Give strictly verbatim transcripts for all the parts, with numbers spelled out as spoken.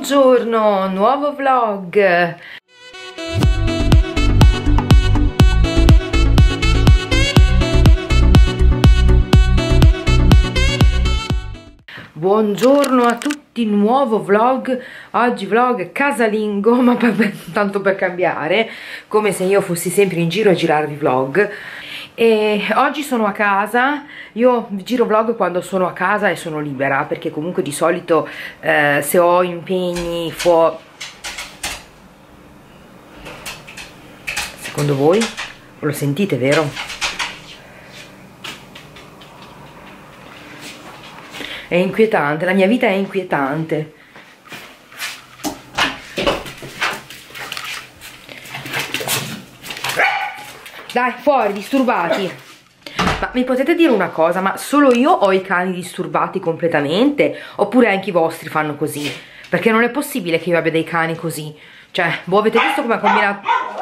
Buongiorno, nuovo vlog. Buongiorno a tutti, nuovo vlog. Oggi vlog casalingo, ma per, tanto per cambiare, come se io fossi sempre in giro a girarvi vlog. E oggi sono a casa. Io giro vlog quando sono a casa e sono libera, perché comunque di solito eh, se ho impegni fuori. Secondo voi? Lo sentite, vero? È inquietante, la mia vita è inquietante. Dai, fuori, disturbati. Ma mi potete dire una cosa, ma solo io ho i cani disturbati completamente? Oppure anche i vostri fanno così? Perché non è possibile che io abbia dei cani così. Cioè, boh, avete visto come ha combinato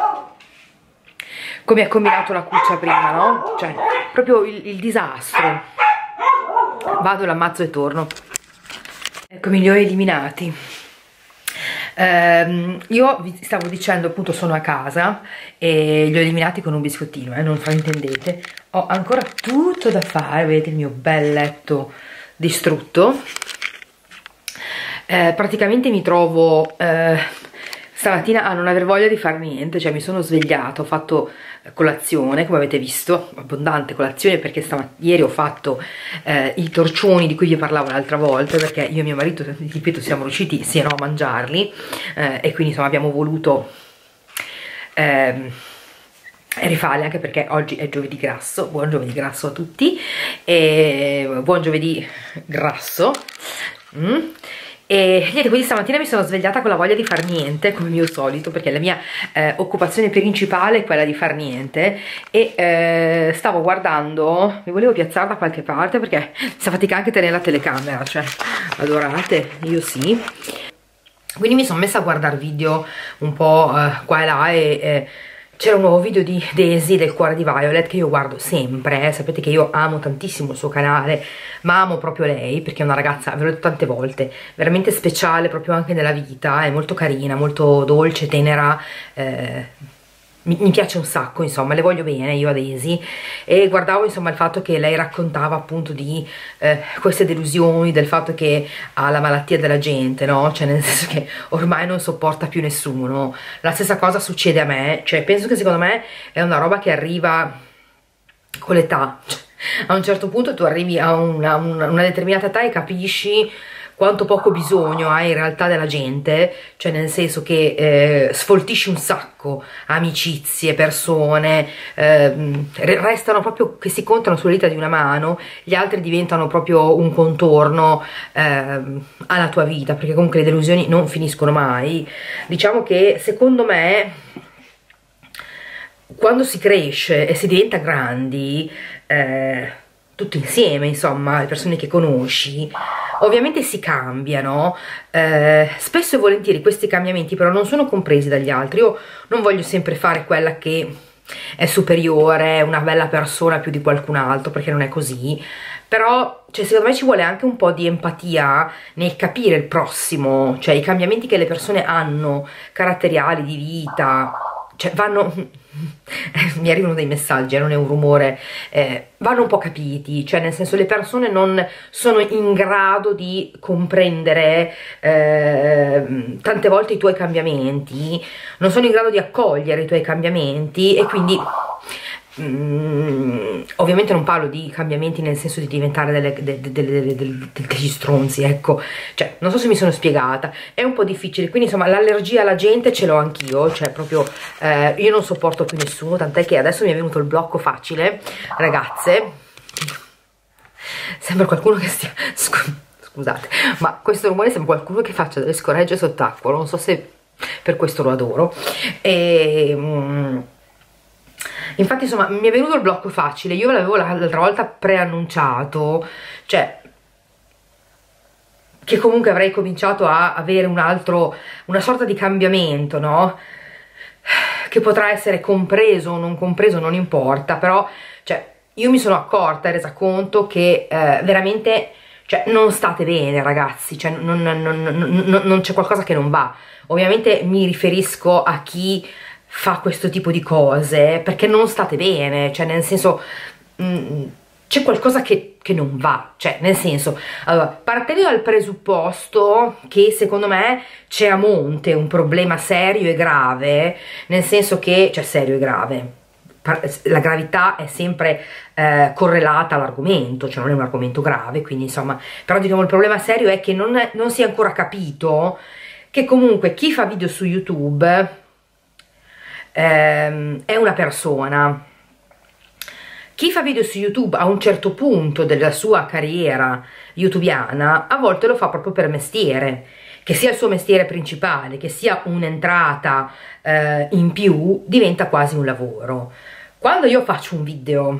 come ha combinato la cuccia prima, no? Cioè, proprio il, il disastro. Vado, l'ammazzo e torno. Eccomi, li ho eliminati. Um, io vi stavo dicendo, appunto, sono a casa e li ho eliminati con un biscottino, eh, non fraintendete. Ho ancora tutto da fare, vedete il mio bel letto distrutto. Eh, praticamente mi trovo eh, stamattina a non aver voglia di fare niente, cioè mi sono svegliata, ho fatto colazione, come avete visto, abbondante colazione, perché ieri ho fatto eh, i torcioni di cui vi parlavo l'altra volta, perché io e mio marito, ripeto, siamo riusciti sì no a mangiarli, eh, e quindi insomma abbiamo voluto eh, rifarli, anche perché oggi è giovedì grasso. Buon giovedì grasso a tutti, e buon giovedì grasso. mm. E niente, quindi stamattina mi sono svegliata con la voglia di far niente, come mio solito, perché la mia eh, occupazione principale è quella di far niente. E eh, stavo guardando, mi volevo piazzare da qualche parte perché si fatica anche a tenere la telecamera, cioè adorate, io sì. Quindi mi sono messa a guardare video un po' eh, qua e là, e eh, c'era un nuovo video di Daisy del cuore di Violet che io guardo sempre, eh. Sapete che io amo tantissimo il suo canale, ma amo proprio lei perché è una ragazza, ve l'ho detto tante volte, veramente speciale proprio anche nella vita, è molto carina, molto dolce, tenera, eh, mi, mi piace un sacco, insomma, le voglio bene io a Daisy. E guardavo insomma il fatto che lei raccontava appunto di eh, queste delusioni, del fatto che ha la malattia della gente, no? Cioè nel senso che ormai non sopporta più nessuno. La stessa cosa succede a me, cioè penso che secondo me è una roba che arriva con l'età. Cioè, a un certo punto tu arrivi a una, una, una determinata età e capisci quanto poco bisogno hai in realtà della gente, cioè nel senso che eh, sfoltisci un sacco amicizie, persone, eh, restano proprio che si contano sulle dita di una mano, gli altri diventano proprio un contorno eh, alla tua vita, perché comunque le delusioni non finiscono mai. Diciamo che secondo me quando si cresce e si diventa grandi, eh, tutti insieme, insomma, le persone che conosci, ovviamente si cambiano, eh, spesso e volentieri questi cambiamenti però non sono compresi dagli altri. Io non voglio sempre fare quella che è superiore, una bella persona più di qualcun altro, perché non è così, però cioè, secondo me ci vuole anche un po' di empatia nel capire il prossimo, cioè i cambiamenti che le persone hanno, caratteriali, di vita, cioè vanno... mi arrivano dei messaggi, non è un rumore, eh, vanno un po' capiti, cioè nel senso le persone non sono in grado di comprendere eh, tante volte i tuoi cambiamenti, non sono in grado di accogliere i tuoi cambiamenti, e quindi Mm, ovviamente non parlo di cambiamenti nel senso di diventare delle, delle, delle, delle, degli stronzi, ecco, cioè non so se mi sono spiegata, è un po' difficile. Quindi insomma l'allergia alla gente ce l'ho anch'io, cioè proprio eh, io non sopporto più nessuno, tant'è che adesso mi è venuto il blocco facile, ragazze, sembra qualcuno che stia scusate, ma questo rumore sembra qualcuno che faccia delle scoregge sott'acqua, non so se per questo lo adoro. E mm, infatti insomma mi è venuto il blocco facile, io l'avevo l'altra volta preannunciato, cioè che comunque avrei cominciato a avere un altro, una sorta di cambiamento, no? Che potrà essere compreso o non compreso, non importa, però cioè io mi sono accorta e resa conto che eh, veramente cioè non state bene ragazzi, cioè non, non, non, non, non c'è qualcosa che non va. Ovviamente mi riferisco a chi fa questo tipo di cose perché non state bene, cioè nel senso c'è qualcosa che, che non va, cioè nel senso, allora, partendo dal presupposto che secondo me c'è a monte un problema serio e grave, nel senso che, cioè serio e grave, la gravità è sempre eh, correlata all'argomento, cioè non è un argomento grave, quindi insomma, però diciamo il problema serio è che non, è, non si è ancora capito che comunque chi fa video su YouTube ehm, è una persona. Chi fa video su YouTube a un certo punto della sua carriera youtubiana a volte lo fa proprio per mestiere, che sia il suo mestiere principale, che sia un'entrata eh, in più, diventa quasi un lavoro. Quando io faccio un video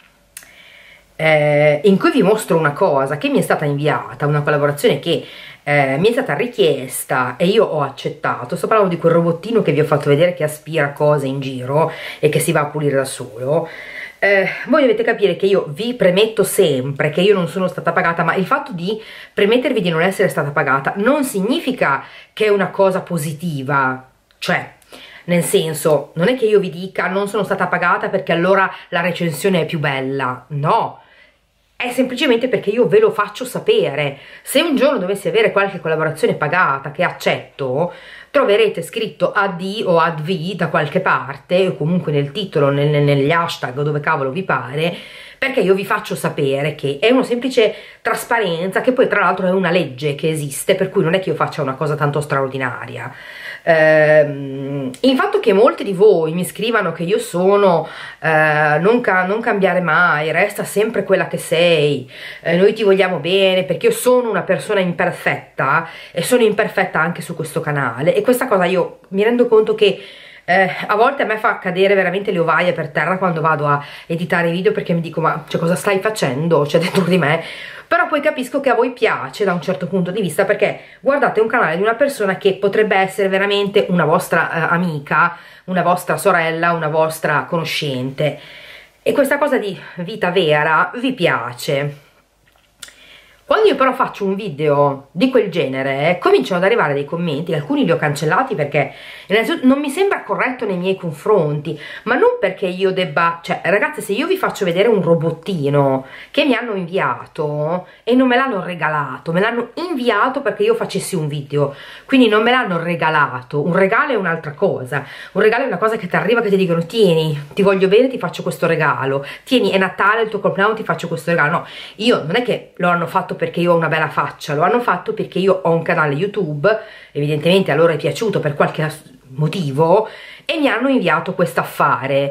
eh, in cui vi mostro una cosa che mi è stata inviata, una collaborazione che eh, mi è stata richiesta e io ho accettato, sto parlando di quel robottino che vi ho fatto vedere che aspira cose in giro e che si va a pulire da solo. Eh, voi dovete capire che io vi premetto sempre che io non sono stata pagata, ma il fatto di premettervi di non essere stata pagata non significa che è una cosa positiva, cioè nel senso non è che io vi dica non sono stata pagata perché allora la recensione è più bella, no, è semplicemente perché io ve lo faccio sapere. Se un giorno dovessi avere qualche collaborazione pagata che accetto, troverete scritto A D o A D V da qualche parte, o comunque nel titolo, nel, negli hashtag o dove cavolo vi pare, perché io vi faccio sapere che è una semplice trasparenza, che poi tra l'altro è una legge che esiste, per cui non è che io faccia una cosa tanto straordinaria. Ehm, il fatto che molti di voi mi scrivano che io sono eh, non, ca non cambiare mai, resta sempre quella che sei, eh, noi ti vogliamo bene, perché io sono una persona imperfetta e sono imperfetta anche su questo canale, e questa cosa io mi rendo conto che Eh, a volte a me fa cadere veramente le ovaie per terra quando vado a editare i video, perché mi dico ma cioè, cosa stai facendo? C'è dentro di me. Però poi capisco che a voi piace da un certo punto di vista, perché guardate un canale di una persona che potrebbe essere veramente una vostra eh, amica, una vostra sorella, una vostra conoscente, e questa cosa di vita vera vi piace. Quando io però faccio un video di quel genere, cominciano ad arrivare dei commenti, alcuni li ho cancellati perché innanzitutto non mi sembra corretto nei miei confronti, ma non perché io debba, cioè ragazzi, se io vi faccio vedere un robottino che mi hanno inviato e non me l'hanno regalato, me l'hanno inviato perché io facessi un video, quindi non me l'hanno regalato. Un regalo è un'altra cosa, un regalo è una cosa che ti arriva, che ti dicono tieni, ti voglio bene, ti faccio questo regalo, tieni, è Natale, il tuo compleanno, ti faccio questo regalo. No, io non è che lo hanno fatto perché io ho una bella faccia, lo hanno fatto perché io ho un canale YouTube, evidentemente a loro è piaciuto per qualche motivo e mi hanno inviato questo affare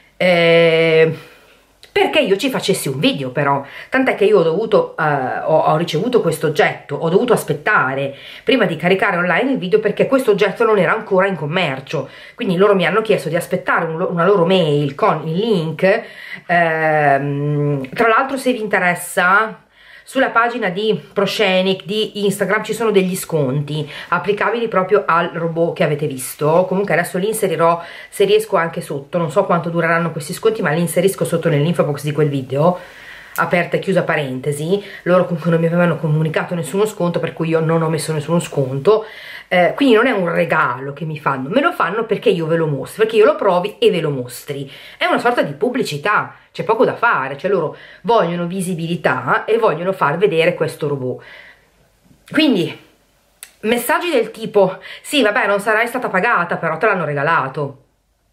eh, perché io ci facessi un video. Però tant'è che io ho dovuto eh, ho, ho ricevuto questo oggetto, ho dovuto aspettare prima di caricare online il video perché questo oggetto non era ancora in commercio, quindi loro mi hanno chiesto di aspettare un, una loro mail con il link. ehm, tra l'altro, se vi interessa, sulla pagina di Proscenic di Instagram ci sono degli sconti applicabili proprio al robot che avete visto. Comunque adesso li inserirò, se riesco, anche sotto, non so quanto dureranno questi sconti, ma li inserisco sotto nell'info box di quel video, aperta e chiusa parentesi. Loro comunque non mi avevano comunicato nessuno sconto, per cui io non ho messo nessuno sconto, eh, quindi non è un regalo che mi fanno, me lo fanno perché io ve lo mostro, perché io lo provi e ve lo mostri. È una sorta di pubblicità, c'è poco da fare, cioè loro vogliono visibilità e vogliono far vedere questo robot. Quindi messaggi del tipo sì vabbè non sarai stata pagata però te l'hanno regalato,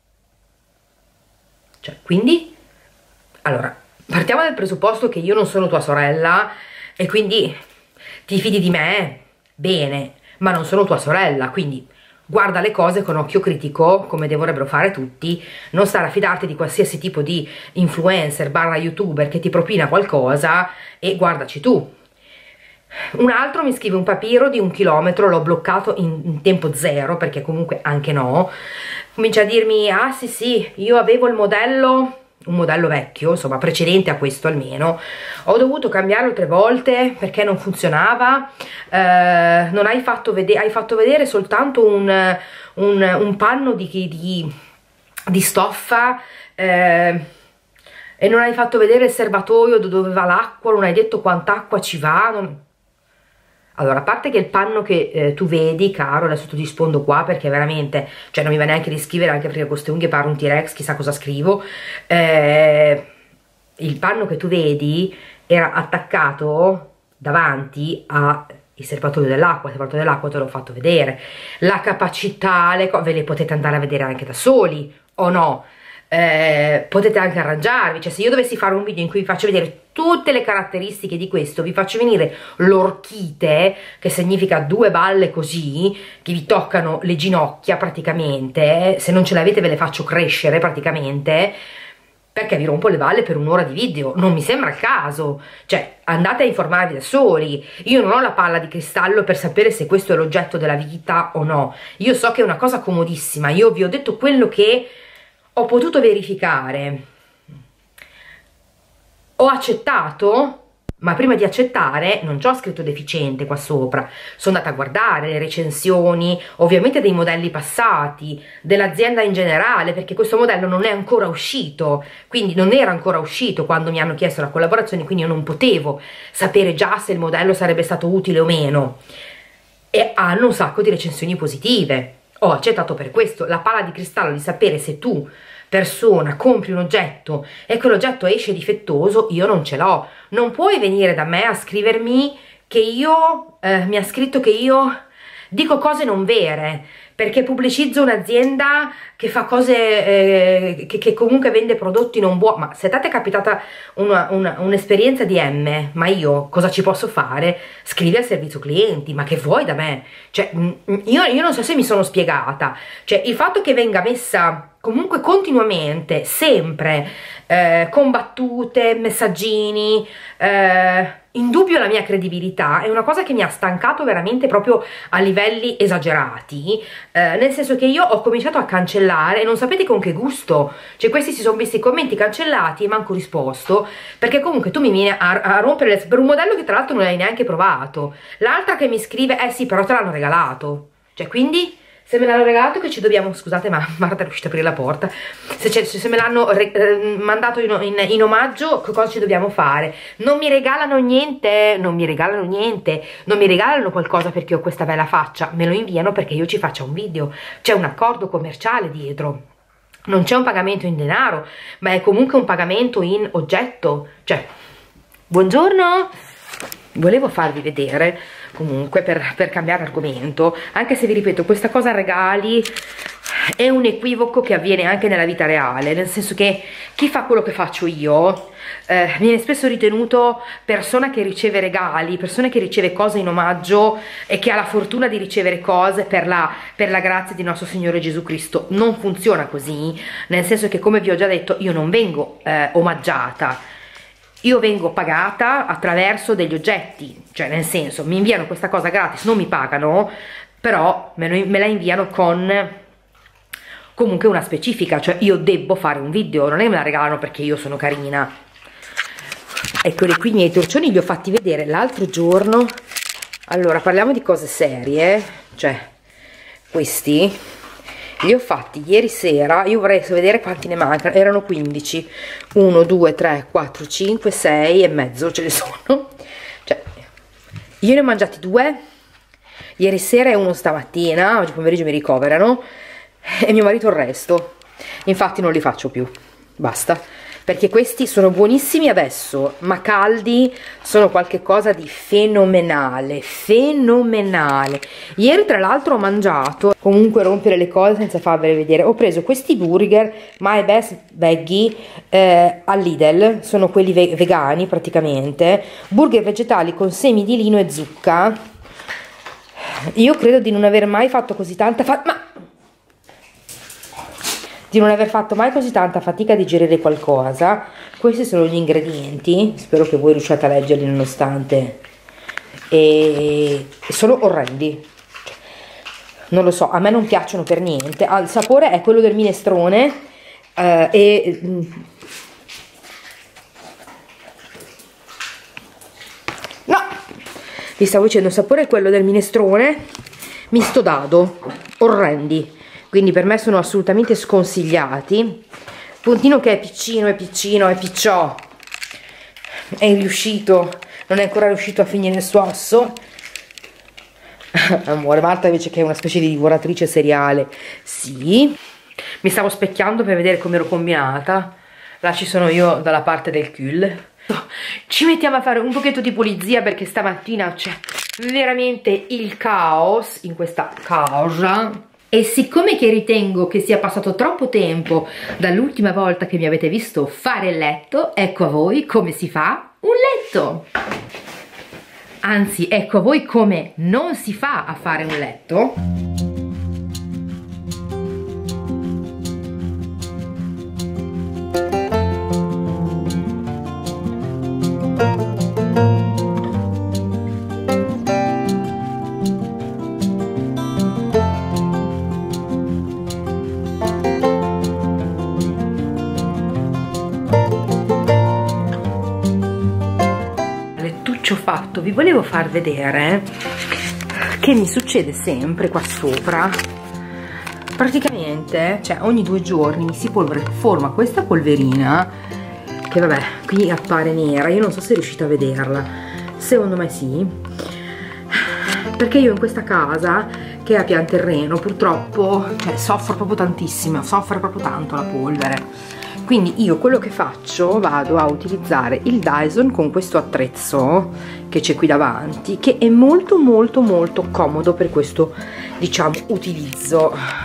cioè quindi allora partiamo dal presupposto che io non sono tua sorella e quindi ti fidi di me, bene, ma non sono tua sorella, quindi guarda le cose con occhio critico, come dovrebbero fare tutti, non stare a fidarti di qualsiasi tipo di influencer barra youtuber che ti propina qualcosa e guardaci tu. Un altro mi scrive un papiro di un chilometro, l'ho bloccato in, in tempo zero, perché comunque anche no, comincia a dirmi ah sì sì, io avevo il modello, un modello vecchio, insomma precedente a questo almeno, ho dovuto cambiarlo tre volte perché non funzionava, eh, non hai fatto vedere, hai fatto vedere soltanto un, un, un panno di, di, di stoffa, eh, e non hai fatto vedere il serbatoio dove va l'acqua, non hai detto quant'acqua ci va, non... Allora, a parte che il panno che eh, tu vedi, caro, adesso ti rispondo qua perché veramente, cioè non mi va neanche di scrivere, anche perché con queste unghie paro un T-Rex, chissà cosa scrivo, eh, il panno che tu vedi era attaccato davanti al serbatoio dell'acqua, il serbatoio dell'acqua te l'ho fatto vedere, la capacità, le ve le potete andare a vedere anche da soli, o no? Eh, potete anche arrangiarvi, cioè se io dovessi fare un video in cui vi faccio vedere tutte le caratteristiche di questo, vi faccio venire l'orchite, che significa due balle così che vi toccano le ginocchia praticamente, se non ce l'avete ve le faccio crescere praticamente, perché vi rompo le balle per un'ora di video, non mi sembra il caso, cioè andate a informarvi da soli. Io non ho la palla di cristallo per sapere se questo è l'oggetto della vita o no, io so che è una cosa comodissima, io vi ho detto quello che ho potuto verificare, ho accettato, ma prima di accettare non ci ho scritto deficiente qua sopra, sono andata a guardare le recensioni, ovviamente dei modelli passati, dell'azienda in generale, perché questo modello non è ancora uscito, quindi non era ancora uscito quando mi hanno chiesto la collaborazione, quindi io non potevo sapere già se il modello sarebbe stato utile o meno, e hanno un sacco di recensioni positive. Ho accettato per questo, la palla di cristallo di sapere se tu, persona, compri un oggetto e quell'oggetto esce difettoso, io non ce l'ho. Non puoi venire da me a scrivermi che io, eh, mi ha scritto che io dico cose non vere, perché pubblicizzo un'azienda che fa cose, eh, che, che comunque vende prodotti non buoni. Ma se a te è capitata un'esperienza di M, ma io cosa ci posso fare? Scrivi al servizio clienti, ma che vuoi da me? Cioè, io, io non so se mi sono spiegata. Cioè, il fatto che venga messa comunque continuamente, sempre, eh, con battute, messaggini, eh, in dubbio la mia credibilità, è una cosa che mi ha stancato veramente proprio a livelli esagerati, eh, nel senso che io ho cominciato a cancellare e non sapete con che gusto, cioè questi si sono visti i commenti cancellati e manco risposto, perché comunque tu mi vieni a, a rompere le, per un modello che tra l'altro non hai neanche provato, l'altra che mi scrive eh sì però te l'hanno regalato, cioè quindi se me l'hanno regalato che ci dobbiamo, scusate ma Marta è riuscita a aprire la porta, se, se me l'hanno eh, mandato in, in, in omaggio, che cosa ci dobbiamo fare? Non mi regalano niente, non mi regalano niente, non mi regalano qualcosa perché ho questa bella faccia, me lo inviano perché io ci faccia un video, c'è un accordo commerciale dietro, non c'è un pagamento in denaro, ma è comunque un pagamento in oggetto, cioè, buongiorno, volevo farvi vedere comunque per, per cambiare argomento, anche se vi ripeto questa cosa regali è un equivoco che avviene anche nella vita reale, nel senso che chi fa quello che faccio io eh, viene spesso ritenuto persona che riceve regali, persona che riceve cose in omaggio e che ha la fortuna di ricevere cose per la, per la grazia di nostro Signore Gesù Cristo. Non funziona così, nel senso che, come vi ho già detto, io non vengo eh, omaggiata, io vengo pagata attraverso degli oggetti, cioè nel senso mi inviano questa cosa gratis, non mi pagano, però me, lo, me la inviano con comunque una specifica, cioè io devo fare un video, non è che me la regalano perché io sono carina. Eccoli qui i miei torcioni, li ho fatti vedere l'altro giorno. Allora parliamo di cose serie, cioè questi li ho fatti ieri sera, io vorrei vedere quanti ne mancano, erano quindici, uno, due, tre, quattro, cinque, sei e mezzo ce ne sono, cioè io ne ho mangiati due ieri sera e uno stamattina, oggi pomeriggio mi ricoverano e mio marito il resto, infatti non li faccio più, basta, perché questi sono buonissimi adesso, ma caldi sono qualcosa di fenomenale, fenomenale. Ieri tra l'altro ho mangiato, comunque rompere le cose senza farvele vedere, ho preso questi burger My Best Veggie eh, al Lidl, sono quelli ve vegani praticamente, burger vegetali con semi di lino e zucca. Io credo di non aver mai fatto così tanta fatica, ma di non aver fatto mai così tanta fatica a digerire qualcosa. Questi sono gli ingredienti, spero che voi riusciate a leggerli nonostante, e sono orrendi, non lo so, a me non piacciono per niente. Ah, il sapore è quello del minestrone eh, e no, vi stavo dicendo, il sapore è quello del minestrone misto dado, orrendi, quindi per me sono assolutamente sconsigliati. puntino che è piccino, è piccino, è picciò, è riuscito, non è ancora riuscito a finire il suo osso. Amore, Marta invece che è una specie di divoratrice seriale. Sì, mi stavo specchiando per vedere come ero combinata. Là ci sono io dalla parte del cul. Ci mettiamo a fare un pochetto di pulizia perché stamattina c'è veramente il caos in questa casa. E siccome che ritengo che sia passato troppo tempo dall'ultima volta che mi avete visto fare il letto, ecco a voi come si fa un letto. Anzi, ecco a voi come non si fa a fare un letto. Fatto, vi volevo far vedere che mi succede sempre qua sopra. Praticamente, cioè ogni due giorni mi si polvere, forma questa polverina che vabbè qui appare nera, io non so se riuscite a vederla, secondo me sì, perché io in questa casa che è a pian terreno purtroppo cioè, soffro proprio tantissimo, soffre proprio tanto la polvere. Quindi io quello che faccio, vado a utilizzare il Dyson con questo attrezzo che c'è qui davanti, che è molto molto molto comodo per questo, diciamo, utilizzo.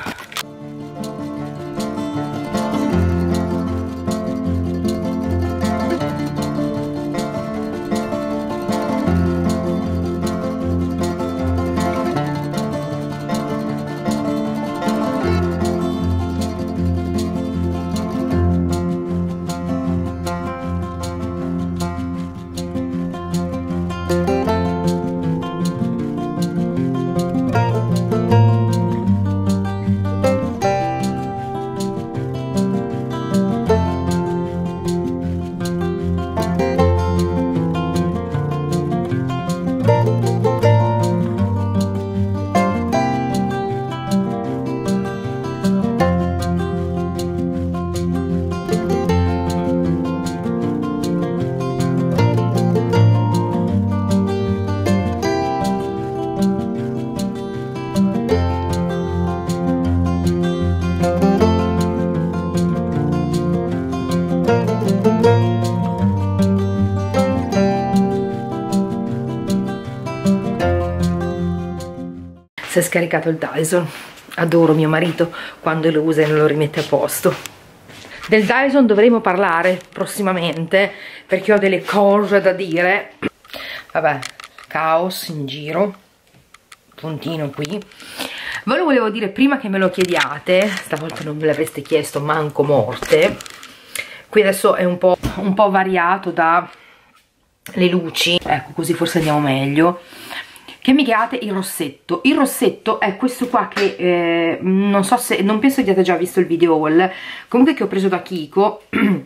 Si è scaricato il Dyson, adoro mio marito quando lo usa e non lo rimette a posto. Del Dyson dovremo parlare prossimamente perché ho delle cose da dire. Vabbè, caos in giro, puntino qui. Ve lo volevo dire prima che me lo chiediate, stavolta non me l'avreste chiesto manco morte. Qui adesso è un po', un po' variato da le luci, ecco così forse andiamo meglio. Che mi chiamate il rossetto. Il rossetto è questo qua che eh, non so se, non penso che abbiate già visto il video haul, comunque che ho preso da Kiko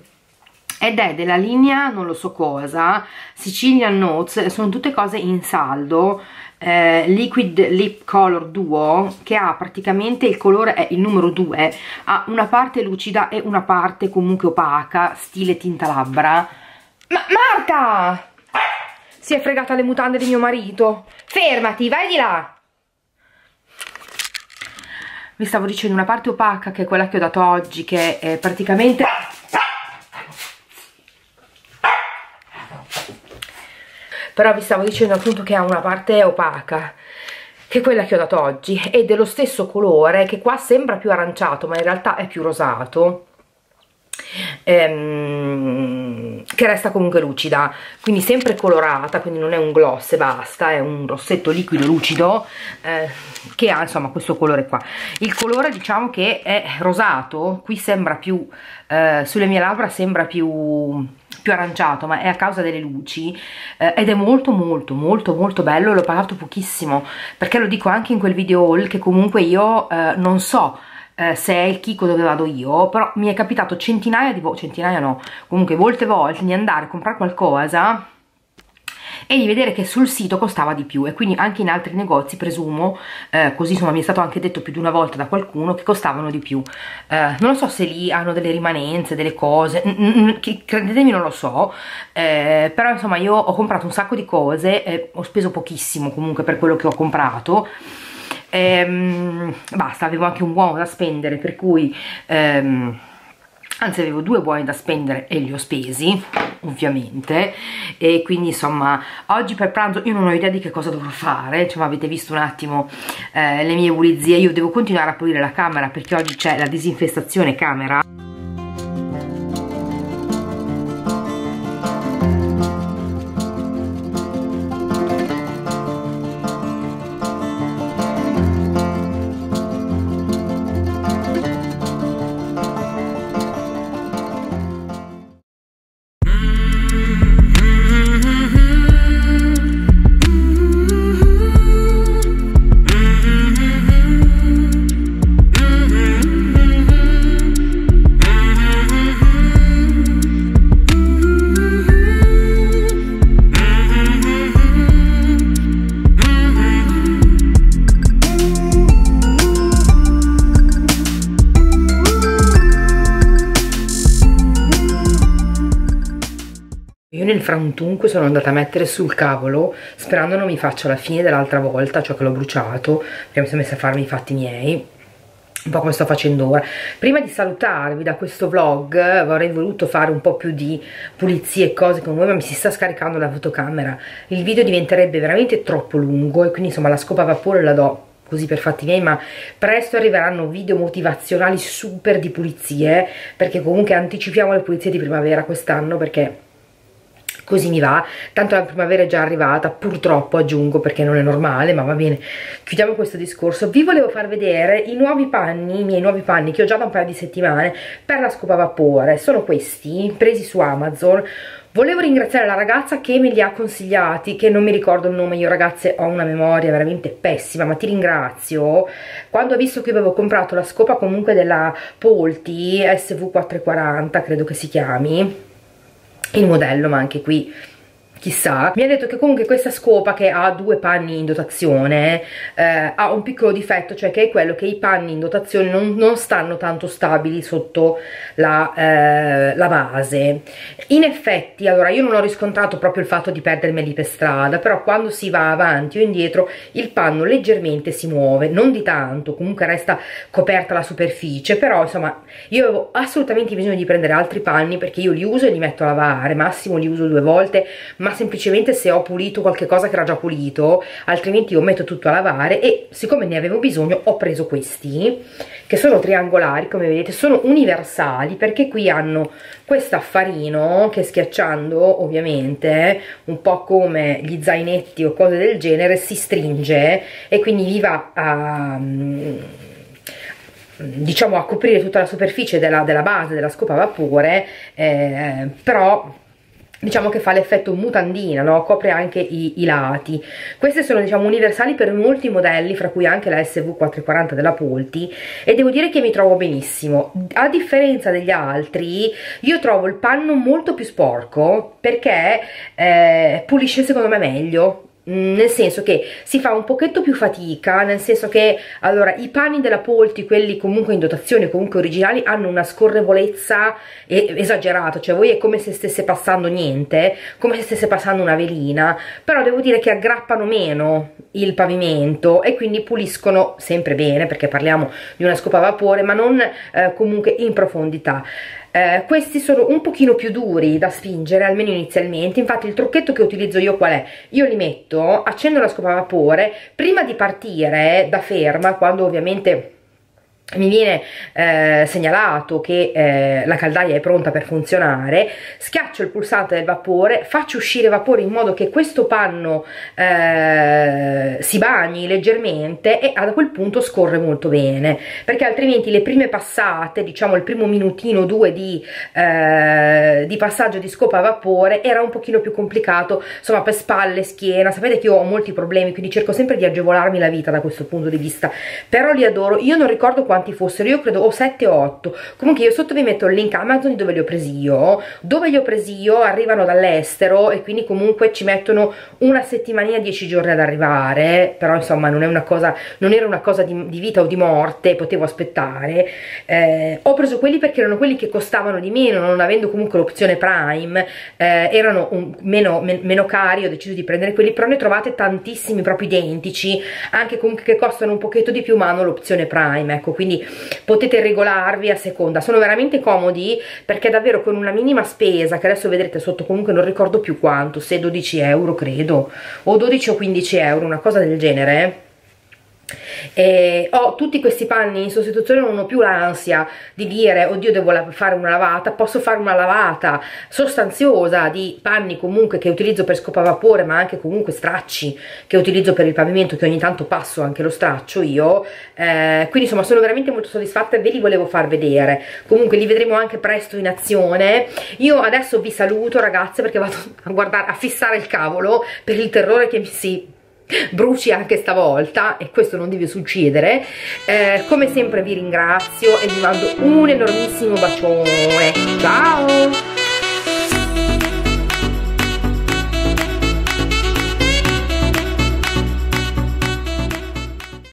ed è della linea non lo so cosa, Sicilian Notes, sono tutte cose in saldo, eh, Liquid Lip Color Duo, che ha praticamente il colore è il numero due, ha una parte lucida e una parte comunque opaca, stile tinta labbra. Ma Marta! Si è fregata le mutande di mio marito. Fermati, vai di là. Vi stavo dicendo una parte opaca che è quella che ho dato oggi, che è praticamente però vi stavo dicendo appunto che ha una parte opaca che è quella che ho dato oggi, è dello stesso colore, che qua sembra più aranciato ma in realtà è più rosato, ehm, che resta comunque lucida, quindi sempre colorata, quindi non è un gloss e basta, è un rossetto liquido lucido eh, che ha insomma questo colore qua. Il colore diciamo che è rosato, qui sembra più eh, sulle mie labbra sembra più più aranciato, ma è a causa delle luci eh, ed è molto molto molto molto bello. L'ho pagato pochissimo, perché lo dico anche in quel video haul che comunque io eh, non so eh, se è il Kiko dove vado io, però mi è capitato centinaia di volte, centinaia no, comunque molte volte di andare a comprare qualcosa e di vedere che sul sito costava di più, e quindi anche in altri negozi presumo, eh, così insomma mi è stato anche detto più di una volta da qualcuno, che costavano di più. Eh, non lo so se lì hanno delle rimanenze, delle cose, che, credetemi non lo so, eh, però insomma io ho comprato un sacco di cose, eh, ho speso pochissimo comunque per quello che ho comprato. Ehm, basta, avevo anche un buono da spendere, per cui ehm, anzi avevo due buoni da spendere e li ho spesi ovviamente, e quindi insomma oggi per pranzo io non ho idea di che cosa dovrò fare, insomma avete visto un attimo eh, le mie pulizie. Io devo continuare a pulire la camera perché oggi c'è la disinfestazione camera. Io nel frantunque sono andata a mettere sul cavolo sperando non mi faccia la fine dell'altra volta, cioè che l'ho bruciato, perché mi sono messa a farmi i fatti miei, un po' come sto facendo ora. Prima di salutarvi da questo vlog avrei voluto fare un po' più di pulizie e cose con voi, ma mi si sta scaricando la fotocamera, il video diventerebbe veramente troppo lungo e quindi insomma la scopa a vapore la do così per fatti miei, ma presto arriveranno video motivazionali super di pulizie, perché comunque anticipiamo le pulizie di primavera quest'anno, perché così mi va, tanto la primavera è già arrivata, purtroppo aggiungo, perché non è normale, ma va bene, chiudiamo questo discorso. Vi volevo far vedere i nuovi panni, i miei nuovi panni che ho già da un paio di settimane per la scopa a vapore. Sono questi, presi su Amazon. Volevo ringraziare la ragazza che me li ha consigliati, che non mi ricordo il nome, io ragazze ho una memoria veramente pessima, ma ti ringrazio. Quando ho visto che avevo comprato la scopa comunque della Polti S V quattrocentoquaranta, credo che si chiami il modello, ma anche qui chissà, mi ha detto che comunque questa scopa, che ha due panni in dotazione, eh, ha un piccolo difetto, cioè che è quello che i panni in dotazione non, non stanno tanto stabili sotto la, eh, la base. In effetti, allora, io non ho riscontrato proprio il fatto di perdermeli per strada, però quando si va avanti o indietro il panno leggermente si muove, non di tanto, comunque resta coperta la superficie, però insomma io avevo assolutamente bisogno di prendere altri panni, perché io li uso e li metto a lavare, massimo li uso due volte, ma semplicemente se ho pulito qualche cosa che era già pulito, altrimenti io metto tutto a lavare. E siccome ne avevo bisogno ho preso questi, che sono triangolari, come vedete, sono universali, perché qui hanno questo affarino che schiacciando ovviamente, un po' come gli zainetti o cose del genere, si stringe e quindi vi va a diciamo a coprire tutta la superficie della, della base della scopa a vapore, eh, però diciamo che fa l'effetto mutandina, no? Copre anche i, i lati. Queste sono diciamo universali per molti modelli, fra cui anche la S V quattrocentoquaranta della Polti, e devo dire che mi trovo benissimo. A differenza degli altri, io trovo il panno molto più sporco, perché eh, pulisce secondo me meglio, nel senso che si fa un pochetto più fatica, nel senso che allora i panni della Polti, quelli comunque in dotazione, comunque originali, hanno una scorrevolezza esagerata, cioè voi è come se stesse passando niente, come se stesse passando una velina, però devo dire che aggrappano meno il pavimento e quindi puliscono sempre bene, perché parliamo di una scopa a vapore, ma non eh, comunque in profondità. Eh, questi sono un pochino più duri da spingere, almeno inizialmente. Infatti il trucchetto che utilizzo io qual è? Io li metto, accendo la scopa a vapore, prima di partire da ferma, quando ovviamente mi viene eh, segnalato che eh, la caldaia è pronta per funzionare, schiaccio il pulsante del vapore, faccio uscire vapore in modo che questo panno eh, si bagni leggermente, e a quel punto scorre molto bene, perché altrimenti le prime passate, diciamo il primo minutino o due di, eh, di passaggio di scopa a vapore era un pochino più complicato, insomma per spalle, schiena, sapete che io ho molti problemi, quindi cerco sempre di agevolarmi la vita da questo punto di vista, però li adoro. Io non ricordo quando quanti fossero, io credo o sette o otto. Comunque io sotto vi metto il link Amazon di dove li ho presi io. Dove li ho presi io arrivano dall'estero e quindi comunque ci mettono una settimana, dieci giorni ad arrivare, però insomma non è una cosa, non era una cosa di, di vita o di morte, potevo aspettare. Eh, ho preso quelli perché erano quelli che costavano di meno, non avendo comunque l'opzione Prime, eh, erano un, meno, men, meno cari, ho deciso di prendere quelli, però ne trovate tantissimi proprio identici, anche comunque che costano un pochetto di più ma hanno l'opzione Prime, ecco, quindi potete regolarvi a seconda. Sono veramente comodi perché davvero con una minima spesa, che adesso vedrete sotto, comunque non ricordo più quanto, se dodici euro credo, o dodici o quindici euro, una cosa del genere. E ho tutti questi panni in sostituzione, non ho più l'ansia di dire oddio devo fare una lavata, posso fare una lavata sostanziosa di panni comunque che utilizzo per scopavapore, ma anche comunque stracci che utilizzo per il pavimento, che ogni tanto passo anche lo straccio io, eh, quindi insomma sono veramente molto soddisfatta e ve li volevo far vedere. Comunque li vedremo anche presto in azione. Io adesso vi saluto ragazze perché vado a guardare, a fissare il cavolo per il terrore che mi si bruci anche stavolta, e questo non deve succedere. Eh, come sempre vi ringrazio e vi mando un enormissimo bacione, ciao!